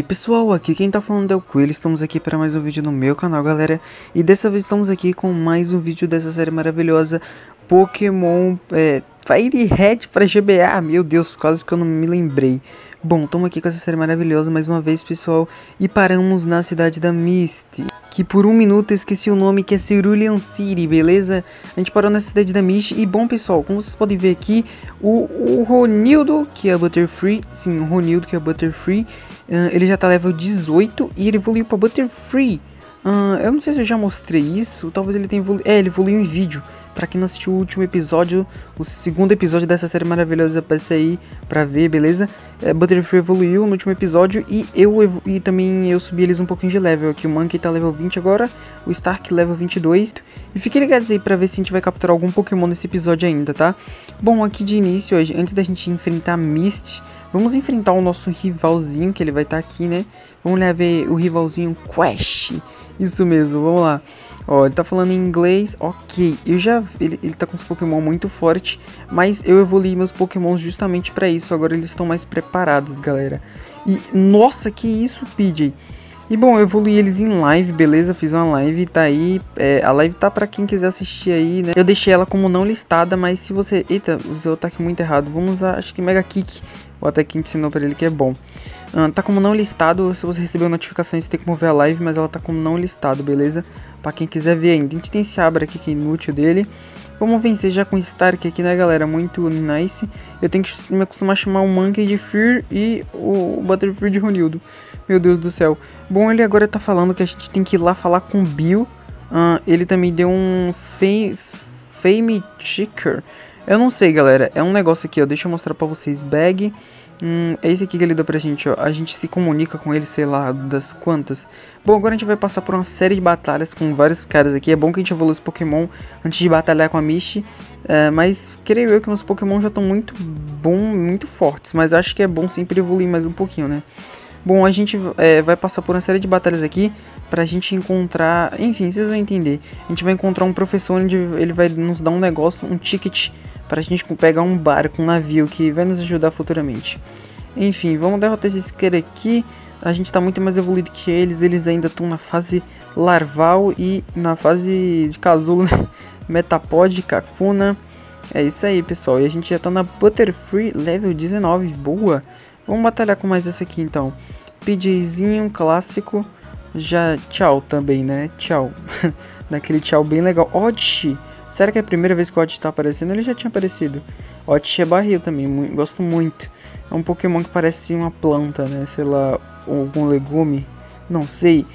Pessoal, aqui quem tá falando é o Coelho, estamos aqui para mais um vídeo no meu canal, galera. E dessa vez estamos aqui com mais um vídeo dessa série maravilhosa, Pokémon Fire Red para GBA. Meu Deus, quase que eu não me lembrei. Bom, estamos aqui com essa série maravilhosa mais uma vez, pessoal. E paramos na cidade da Misty, que por um minuto eu esqueci o nome, que é Cerulean City, beleza? A gente parou na cidade da Misty. E bom, pessoal, como vocês podem ver aqui, o Ronildo, que é a Butterfree, sim, o Ronildo, que é a Butterfree, ele já tá level 18 e ele evoluiu pra Butterfree. Eu não sei se eu já mostrei isso, talvez ele tenha evoluído. Ele evoluiu em vídeo. Pra quem não assistiu o último episódio, o segundo episódio dessa série maravilhosa, aparece aí pra ver, beleza? Butterfree evoluiu no último episódio e também eu subi eles um pouquinho de level. Aqui o Monkey tá level 20 agora, o Stark level 22. E fiquem ligados aí pra ver se a gente vai capturar algum Pokémon nesse episódio ainda, tá? Bom, aqui de início, antes da gente enfrentar Misty, vamos enfrentar o nosso rivalzinho, que ele vai estar aqui, né? Vamos lá ver o rivalzinho Quest. Isso mesmo, vamos lá. Ó, ele tá falando em inglês, ok. Ele tá com os Pokémon muito forte, mas eu evoluí meus Pokémon justamente pra isso. Agora eles estão mais preparados, galera. E, nossa, que isso, PJ. E bom, eu evoluí eles em live, beleza? Fiz uma live, tá aí. A live tá pra quem quiser assistir aí, né? Eu deixei ela como não listada, mas se você... Eita, usei o ataque muito errado. Vamos usar, acho que Mega Kick. O ataque que ensinou pra ele que é bom. Tá como não listado, se você recebeu notificações, você tem que mover a live, mas ela tá como não listado, beleza? Pra quem quiser ver ainda. A gente tem esse Abra aqui que é inútil dele. Vamos vencer já com Stark aqui, né, galera? Muito nice. Eu tenho que me acostumar a chamar o Monkey de Fear e o Butterfree de Ronildo. Meu Deus do céu. Bom, ele agora tá falando que a gente tem que ir lá falar com o Bill. Ele também deu um Fame Chicker. Eu não sei, galera. É um negócio aqui, ó. Deixa eu mostrar pra vocês. Bag. É esse aqui que ele deu pra gente, ó. A gente se comunica com ele, sei lá, das quantas. Bom, agora a gente vai passar por uma série de batalhas com vários caras aqui. É bom que a gente evolua os Pokémon antes de batalhar com a Misty. Mas creio eu que meus Pokémon já estão muito muito fortes. Mas acho que é bom sempre evoluir mais um pouquinho, né? Bom, a gente vai passar por uma série de batalhas aqui pra gente encontrar... Enfim, vocês vão entender. A gente vai encontrar um professor onde ele vai nos dar um negócio, um ticket, pra gente pegar um barco, um navio que vai nos ajudar futuramente. Enfim, vamos derrotar esses caras aqui. A gente tá muito mais evoluído que eles. Eles ainda estão na fase larval e na fase de casulo, né? Metapod, Kakuna. É isso aí, pessoal. E a gente já tá na Butterfree level 19. Boa! Vamos batalhar com mais essa aqui, então. PJzinho, clássico. Já tchau também, né? Tchau. Daquele tchau bem legal. Oddchi! Será que é a primeira vez que o Oddchi tá aparecendo? Ele já tinha aparecido. Oddchi é barril também, gosto muito. É um Pokémon que parece uma planta, né? Sei lá, algum legume. Não sei.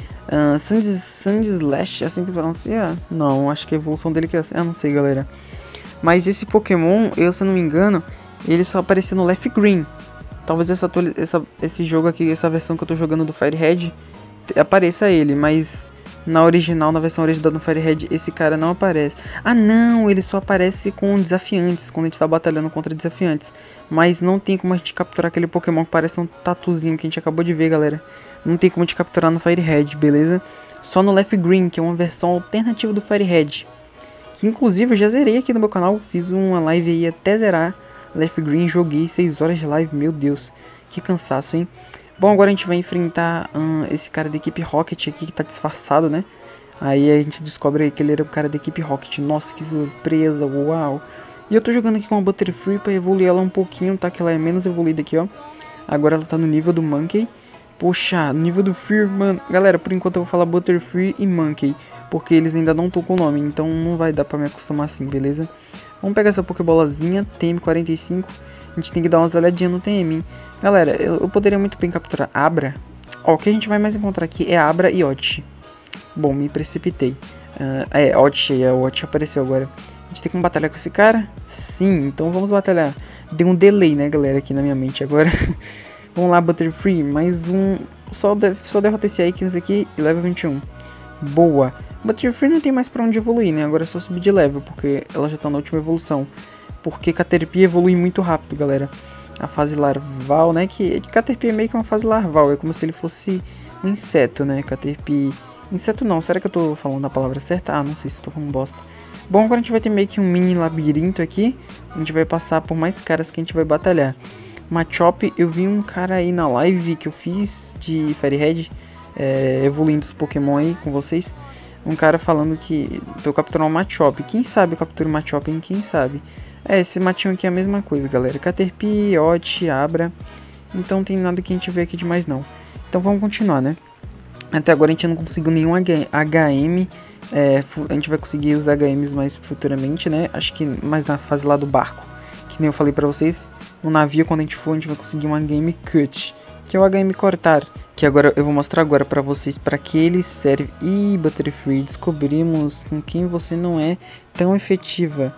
Sandslash, assim que pronuncia? Não, acho que a evolução dele que é assim. Não sei, galera. Mas esse Pokémon, se eu não me engano, ele só apareceu no Leaf Green. Talvez esse jogo aqui, essa versão que eu tô jogando do Fire Red, apareça ele, mas... Na versão original do Fire Red, esse cara não aparece. Não, ele só aparece com desafiantes, quando a gente tá batalhando contra desafiantes. Mas não tem como a gente capturar aquele Pokémon que parece um tatuzinho que a gente acabou de ver, galera. Não tem como a gente capturar no Fire Red, beleza? Só no Leaf Green, que é uma versão alternativa do Fire Red. Que inclusive eu já zerei aqui no meu canal, fiz uma live aí até zerar Leaf Green, joguei 6 horas de live, meu Deus. Que cansaço, hein? Bom, agora a gente vai enfrentar esse cara da equipe Rocket aqui, que tá disfarçado, né? Aí a gente descobre que ele era o cara da equipe Rocket. Nossa, que surpresa, uau! E eu tô jogando aqui com a Butterfree pra evoluir ela um pouquinho, tá? Que ela é menos evoluída aqui, ó. Agora ela tá no nível do Monkey. Poxa, no nível do Fear, mano. Galera, por enquanto eu vou falar Butterfree e Monkey, porque eles ainda não estão com o nome, então não vai dar pra me acostumar assim, beleza? Vamos pegar essa Pokébolazinha, TM45. A gente tem que dar umas olhadinhas no TM, hein? Galera, eu poderia muito bem capturar Abra. Ó, o que a gente vai mais encontrar aqui é Abra e Oddchi. Bom, me precipitei. Oddchi, o Oddchi apareceu agora. A gente tem como batalhar com esse cara? Sim, então vamos batalhar. Deu um delay, né, galera, aqui na minha mente agora. Vamos lá, Butterfree, mais um. Só derrota esse Aikens aqui e level 21. Boa. Butterfree não tem mais pra onde evoluir, né? Agora é só subir de level, porque ela já tá na última evolução. Porque Caterpie evolui muito rápido, galera. A fase larval, né? Que Caterpie é meio que uma fase larval. É como se ele fosse um inseto, né? Caterpie... Inseto não. Será que eu tô falando a palavra certa? Não sei se eu tô falando bosta. Bom, agora a gente vai ter meio que um mini labirinto aqui. A gente vai passar por mais caras que a gente vai batalhar. Machop, eu vi um cara aí na live que eu fiz de Firehead, evoluindo os Pokémon aí com vocês. Um cara falando que eu capturar um Machop. Quem sabe eu capturo um Machop, hein? Quem sabe? Esse matinho aqui é a mesma coisa, galera. Caterpie, Ot, Abra. Então não tem nada que a gente vê aqui demais, não. Então vamos continuar, né? Até agora a gente não conseguiu nenhum HM. A gente vai conseguir os HMs mais futuramente, né? Acho que mais na fase lá do barco. Que nem eu falei pra vocês. No navio, quando a gente for, a gente vai conseguir um HM Cut. Que é o HM cortar. Que agora eu vou mostrar agora pra vocês pra que ele serve. Ih, Butterfree, descobrimos com quem você não é tão efetiva.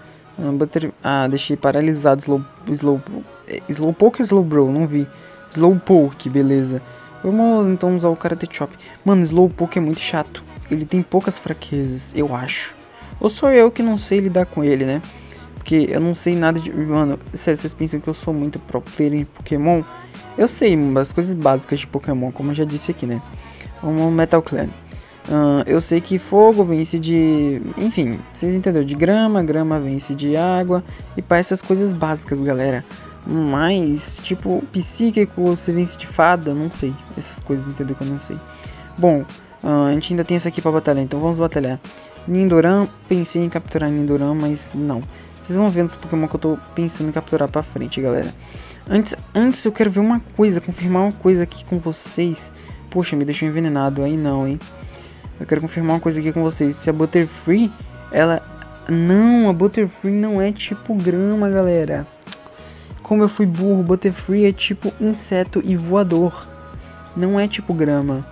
Deixei paralisado. Slowpoke ou Slowbro? Não vi. Slowpoke, beleza. Vamos então usar o Karate Chop. Mano, Slowpoke é muito chato. Ele tem poucas fraquezas, eu acho. Ou sou eu que não sei lidar com ele, né? Porque eu não sei nada de... Mano, sério, vocês pensam que eu sou muito pro player em Pokémon? Eu sei as coisas básicas de Pokémon, como eu já disse aqui, né? Vamos Metal Clan. Eu sei que fogo vence de... Enfim, vocês entenderam? De grama, grama vence de água. E para essas coisas básicas, galera. Mas, tipo, psíquico, você vence de fada, não sei. Essas coisas, entendeu? Que eu não sei. Bom, a gente ainda tem esse aqui pra batalhar, então vamos batalhar. Nindoran, pensei em capturar Nindoran, mas não. Vocês vão ver nos Pokémon que eu tô pensando em capturar pra frente, galera. Antes eu quero ver uma coisa, confirmar uma coisa aqui com vocês. Poxa, me deixou envenenado, aí não, hein. Eu quero confirmar uma coisa aqui com vocês. Se a Butterfree, ela... Não, a Butterfree não é tipo grama, galera. Como eu fui burro, Butterfree é tipo inseto e voador. Não é tipo grama.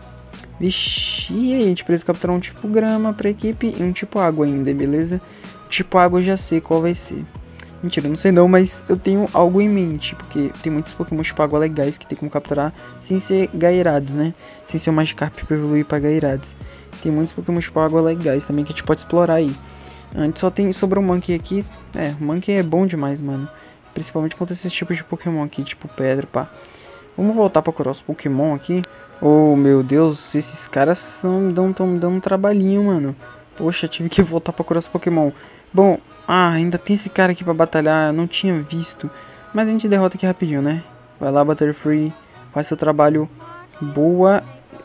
Vixe, e aí, a gente precisa capturar um tipo grama pra equipe e um tipo água ainda, beleza? Tipo água eu já sei qual vai ser. Mentira, não sei não, mas eu tenho algo em mente. Porque tem muitos Pokémon tipo água legais que tem como capturar sem ser Gairados, né? Sem ser o Magikarp pra evoluir pra Gairados. Tem muitos Pokémon tipo água legais também que a gente pode explorar aí. Antes só sobrou o Monkey aqui. O Monkey é bom demais, mano. Principalmente contra esses tipos de Pokémon aqui, tipo pedra, pá. Vamos voltar pra curar os Pokémon aqui. Oh, meu Deus, esses caras tão me dando um trabalhinho, mano. Poxa, tive que voltar pra curar os Pokémon. Bom, ainda tem esse cara aqui pra batalhar, eu não tinha visto. Mas a gente derrota aqui rapidinho, né? Vai lá, Butterfree, faz seu trabalho. Boa.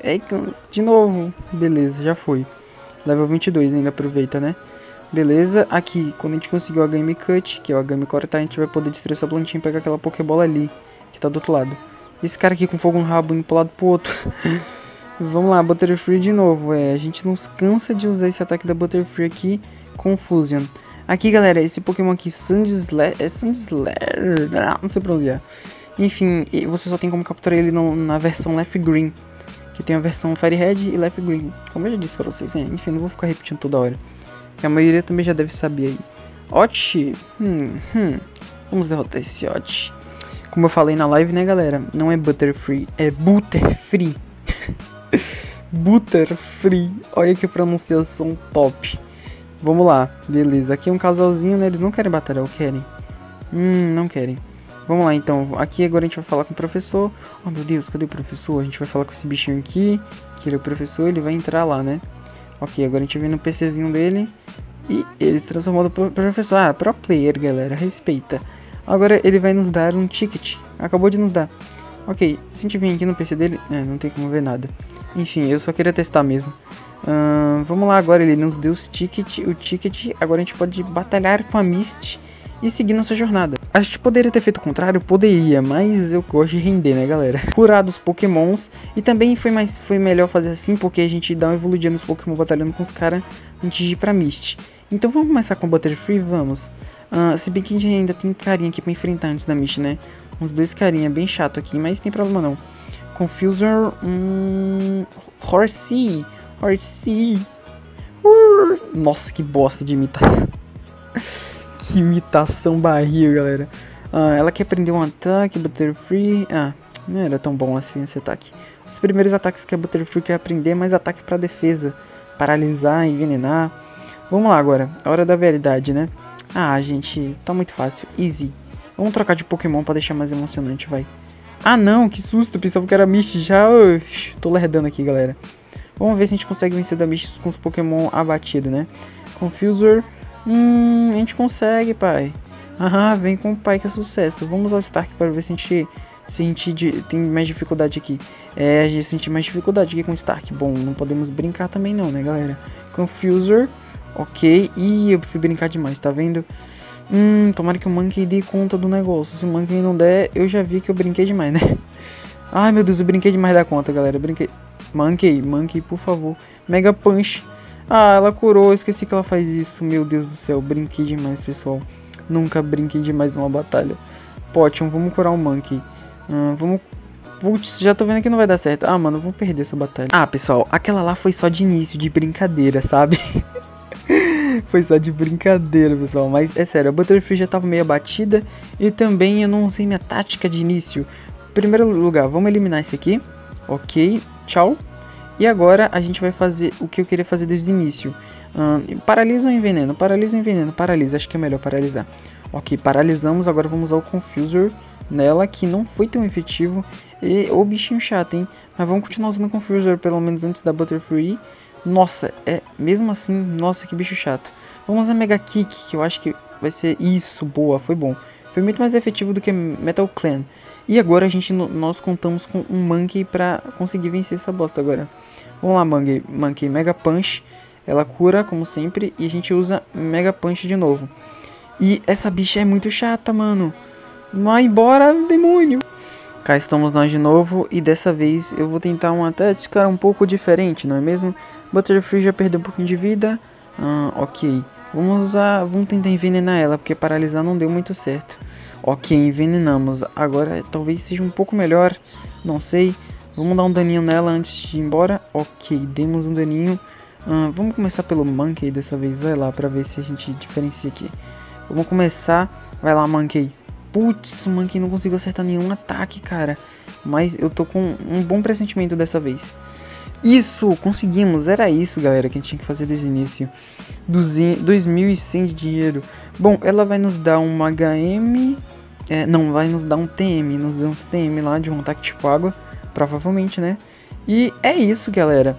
De novo. Beleza, já foi. Level 22 ainda, aproveita, né? Beleza, aqui, quando a gente conseguir o HM Cut, que é o HM cortar, a gente vai poder destruir essa plantinha e pegar aquela Pokébola ali, que tá do outro lado. Esse cara aqui com fogo no rabo indo pro lado pro outro. Vamos lá, Butterfree de novo. A gente não cansa de usar esse ataque da Butterfree aqui, Confusion. Aqui, galera, esse Pokémon aqui, Sandslash, não sei pronunciar. Enfim, você só tem como capturar ele na versão Left Green, que tem a versão Firehead e Left Green, como eu já disse pra vocês, né? Enfim, não vou ficar repetindo toda hora, que a maioria também já deve saber aí. Ot, vamos derrotar esse Ot. Como eu falei na live, né, galera? Não é Butterfree, é Butterfree. Butterfree. Olha que pronunciação top. Vamos lá, beleza. Aqui é um casalzinho, né? Eles não querem batalhar, ou querem? Não querem. Vamos lá, então. Aqui agora a gente vai falar com o professor. Oh, meu Deus, cadê o professor? A gente vai falar com esse bichinho aqui, que ele é o professor, ele vai entrar lá, né? Ok, agora a gente vem no PCzinho dele e ele se transformou no professor. Pro player, galera, respeita. Agora ele vai nos dar um ticket. Acabou de nos dar. Ok, se a gente vir aqui no PC dele... não tem como ver nada. Enfim, eu só queria testar mesmo. Vamos lá agora, ele nos deu o ticket. Agora a gente pode batalhar com a Misty e seguir nossa jornada. A gente poderia ter feito o contrário? Poderia, mas eu gosto de render, né, galera? Curar dos Pokémons. E também foi melhor fazer assim, porque a gente dá uma evoluidinha nos Pokémon batalhando com os caras antes de ir pra Misty. Então vamos começar com o Butterfree? Vamos. Se bem que a gente ainda tem carinha aqui pra enfrentar antes da Misty, né? Uns dois carinha bem chato aqui, mas tem problema não. Confuser, Horsey. Nossa, que bosta de imitação. Que imitação barril, galera. Ela quer aprender um ataque, Butterfree. Não era tão bom assim esse ataque. Os primeiros ataques que a Butterfree quer aprender é mais ataque pra defesa. Paralisar, envenenar. Vamos lá agora, a hora da verdade, né? Gente, tá muito fácil, easy. Vamos trocar de Pokémon pra deixar mais emocionante, vai. Não, que susto, pensava que era Misty já. Tô lerdando aqui, galera. Vamos ver se a gente consegue vencer da Misty com os Pokémon abatidos, né? Confuser. A gente consegue, pai. Ah, vem com o pai que é sucesso. Vamos ao Stark para ver se a gente, tem mais dificuldade aqui. É, a gente sentir mais dificuldade aqui com o Stark. Bom, não podemos brincar também não, né, galera? Confuser, ok. Ih, eu fui brincar demais, tá vendo? Tomara que o Monkey dê conta do negócio. Se o Monkey não der, eu já vi que eu brinquei demais, né? Ai, meu Deus, eu brinquei demais da conta, galera. Brinquei. Monkey, por favor. Mega Punch. Ah, ela curou. Esqueci que ela faz isso. Meu Deus do céu, brinquei demais, pessoal. Nunca brinquei demais numa batalha. Potion, vamos curar o Monkey. Vamos... Putz, já tô vendo que não vai dar certo. Ah, mano, vamos perder essa batalha. Ah, pessoal, aquela lá foi só de início, de brincadeira, sabe? Foi só de brincadeira, pessoal. Mas é sério, a Butterfree já tava meio abatida. E também eu não usei minha tática de início. Em primeiro lugar, vamos eliminar esse aqui. Ok, tchau. E agora a gente vai fazer o que eu queria fazer desde o início. Paralisa ou envenena? Paralisa ou envenena? Paralisa, acho que é melhor paralisar. Ok, paralisamos, agora vamos usar o Confuser nela, que não foi tão efetivo. E o bichinho chato, hein? Mas vamos continuar usando o Confuser, pelo menos antes da Butterfree. Nossa, mesmo assim, nossa, que bicho chato. Vamos usar Mega Kick, que eu acho que vai ser isso, boa, foi bom. Foi muito mais efetivo do que Metal Clan. E agora nós contamos com um Monkey pra conseguir vencer essa bosta agora. Vamos lá, Monkey, Mega Punch. Ela cura, como sempre, e a gente usa Mega Punch de novo. E essa bicha é muito chata, mano. Vai embora, demônio. Cá estamos nós de novo, e dessa vez eu vou tentar uma tática um pouco diferente, não é mesmo? Butterfree já perdeu um pouquinho de vida. Ok. Vamos tentar envenenar ela, porque paralisar não deu muito certo. Ok, envenenamos. Agora talvez seja um pouco melhor, não sei. Vamos dar um daninho nela antes de ir embora. Ok, demos um daninho. Vamos começar pelo Monkey dessa vez, vai lá, pra ver se a gente diferencia aqui. Vamos começar, vai lá, Monkey. Putz, o Monkey não conseguiu acertar nenhum ataque, cara. Mas eu tô com um bom pressentimento dessa vez. Isso, conseguimos, era isso, galera, que a gente tinha que fazer desde o início. 2.100 de dinheiro. Bom, ela vai nos dar uma HM... não, vai nos dar um TM, nos deu um TM lá de um ataque tipo água, provavelmente, né? E é isso, galera.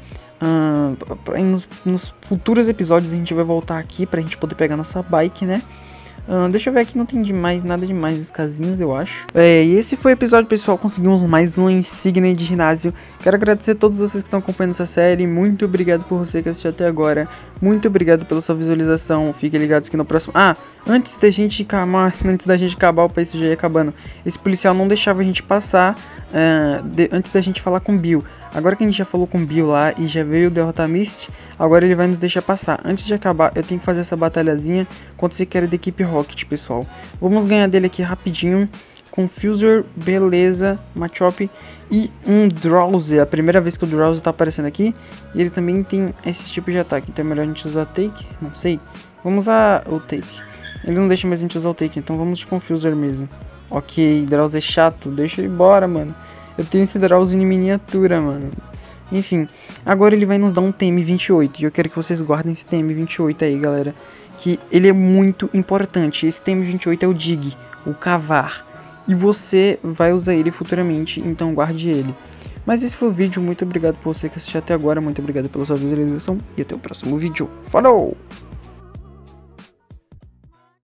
Nos futuros episódios a gente vai voltar aqui pra gente poder pegar nossa bike, né? Deixa eu ver aqui, não tem nada demais nas casinhas, eu acho. E esse foi o episódio, pessoal. Conseguimos mais uma insígnia de ginásio. Quero agradecer a todos vocês que estão acompanhando essa série. Muito obrigado por você que assistiu até agora. Muito obrigado pela sua visualização. Fiquem ligados que no próximo... antes da gente acabar, o país já ia acabando. Esse policial não deixava a gente passar antes da gente falar com o Bill. Agora que a gente já falou com o Bill lá e já veio derrotar Mist, agora ele vai nos deixar passar. Antes de acabar, eu tenho que fazer essa batalhazinha contra esse cara da equipe Rocket, pessoal. Vamos ganhar dele aqui rapidinho. Confuser, beleza, Machop e um Drowsy. A primeira vez que o Drowsy tá aparecendo aqui. E ele também tem esse tipo de ataque, então é melhor a gente usar Take, não sei. Vamos usar o Take. Ele não deixa mais a gente usar o Take, então vamos de Confuser mesmo. Ok, Drowsy é chato, deixa ele embora, mano. Eu tenho esse Drowsy em miniatura, mano. Enfim, agora ele vai nos dar um TM28. E eu quero que vocês guardem esse TM28 aí, galera. Que ele é muito importante. Esse TM28 é o Dig, o cavar. E você vai usar ele futuramente, então guarde ele. Mas esse foi o vídeo. Muito obrigado por você que assistiu até agora. Muito obrigado pela sua visualização. E até o próximo vídeo. Falou!